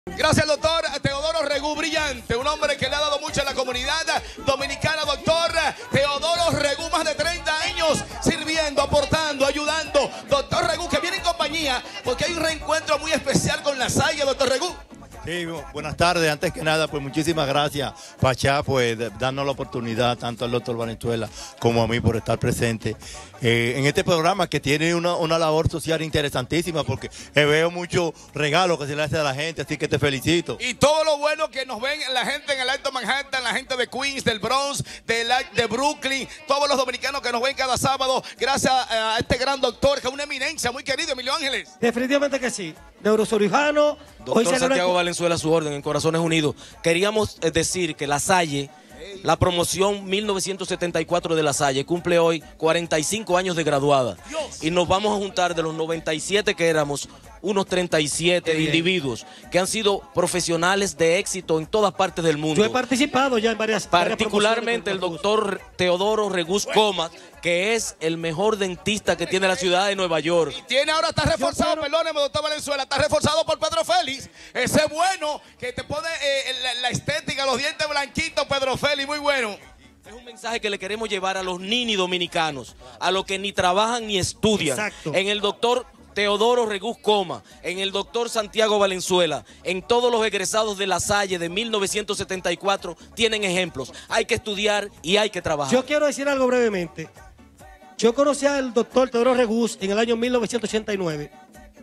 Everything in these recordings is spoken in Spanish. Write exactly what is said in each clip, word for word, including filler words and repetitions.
Gracias al doctor Teodoro Regú, brillante, un hombre que le ha dado mucho a la comunidad dominicana. Doctor Teodoro Regú, más de treinta años sirviendo, aportando, ayudando. Doctor Regú, que viene en compañía porque hay un reencuentro muy especial con La Salle, doctor Regú. Sí, buenas tardes. Antes que nada, pues muchísimas gracias, Pachá, pues de, darnos la oportunidad, tanto al doctor Valenzuela como a mí, por estar presente eh, en este programa que tiene una, una labor social interesantísima, porque eh, veo muchos regalos que se le hace a la gente, así que te felicito. Y todo lo bueno que nos ven la gente en el Alto Manhattan, la gente de Queens, del Bronx, de, la, de Brooklyn, todos los dominicanos que nos ven cada sábado, gracias a este gran doctor, que es una eminencia, muy querido, Emilio Ángeles. Definitivamente que sí. Neurocirujano. Doctor Santiago Valenzuela, a su orden, en Corazones Unidos. Queríamos eh, decir que La Salle, la promoción mil novecientos setenta y cuatro de La Salle, cumple hoy cuarenta y cinco años de graduada. Dios. Y nos vamos a juntar de los noventa y siete que éramos, unos treinta y siete individuos que han sido profesionales de éxito en todas partes del mundo. Yo he participado ya en varias. Particularmente varias el doctor Teodoro Regú Comas, que es el mejor dentista que tiene la ciudad de Nueva York. Y tiene ahora, está reforzado, quiero... perdóneme, doctor Valenzuela, está reforzado por Pedro Félix. Ese bueno que te pone eh, la, la estética, los dientes blanquitos, Pedro Félix, muy bueno. Es un mensaje que le queremos llevar a los ninis dominicanos, a los que ni trabajan ni estudian. Exacto. En el doctor Teodoro Regú Comas, en el doctor Santiago Valenzuela, en todos los egresados de La Salle de mil novecientos setenta y cuatro tienen ejemplos. Hay que estudiar y hay que trabajar. Yo quiero decir algo brevemente. Yo conocí al doctor Teodoro Regú en el año mil novecientos ochenta y nueve.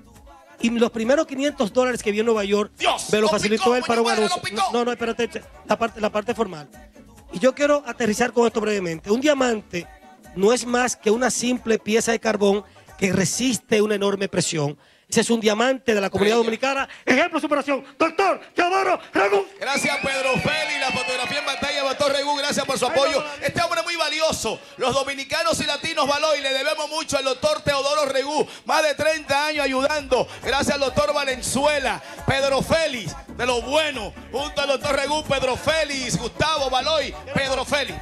Y los primeros quinientos dólares que vi en Nueva York, Dios, me lo facilitó picó, él para un anuncio. No, no, no, espérate, la parte, la parte formal. Y yo quiero aterrizar con esto brevemente. Un diamante no es más que una simple pieza de carbón que resiste una enorme presión. Ese es un diamante de la comunidad dominicana. Ejemplo de superación. Doctor Teodoro Regú. Gracias, Pedro Félix. La fotografía en pantalla, doctor Regú. Gracias por su apoyo. Este hombre es muy valioso. Los dominicanos y latinos valor, y le debemos mucho al doctor Teodoro Regú. Más de treinta años ayudando. Gracias al doctor Valenzuela. Pedro Félix, de lo bueno. Junto al doctor Regú, Pedro Félix, Gustavo Baloy, Pedro Félix.